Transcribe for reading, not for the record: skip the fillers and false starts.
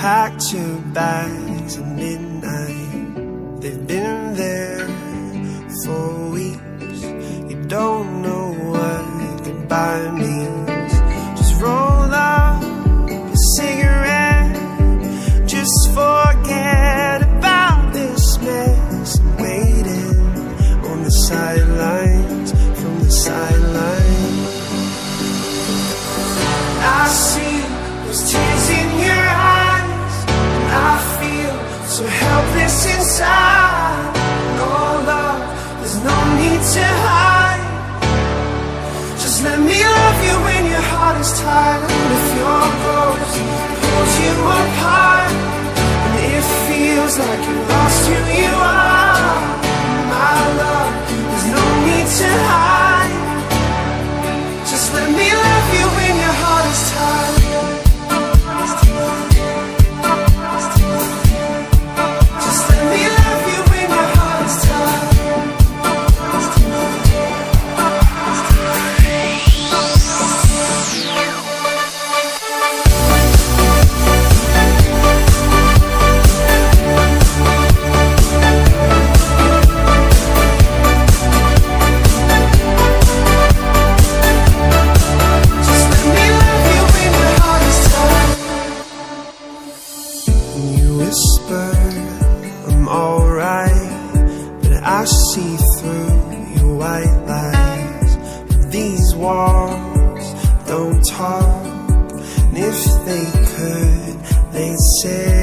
packed your bags at midnight. They've been there for weeks. You don't know what goodbye means. Just roll up a cigarette, just forget about this mess. I'm waiting on the sidelines, from the sidelines. I see those tears in your eyes, and I feel so helpless inside. No love, there's no need to hide. Just let me love you when your heart is tired. If you're broken, pulls you apart, and it feels like you lost who you are. My love, there's no need to hide. Just let me love you when your heart is tired. Just let me love you when your heart is tired. I'm alright, but I see through your white lies. These walls don't talk, and if they could, they'd say